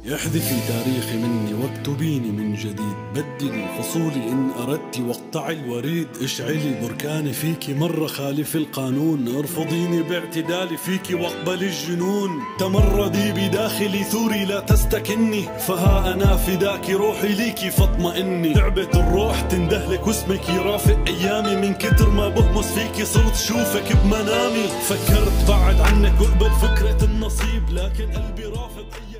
احذفي تاريخي مني واكتبيني من جديد، بدلي فصولي إن أردت واقطعي الوريد، اشعلي بركاني فيكي مرة خالف القانون، ارفضيني باعتدالي فيكي واقبلي الجنون، تمردي بداخلي ثوري لا تستكني، فها أنا فداكي روحي ليكي فاطمئني، تعبت الروح تندهلك واسمك يرافق أيامي، من كتر ما بهمس فيكي صرت شوفك بمنامي، فكرت بعد عنك واقبل فكرة النصيب، لكن قلبي رافض أيامي.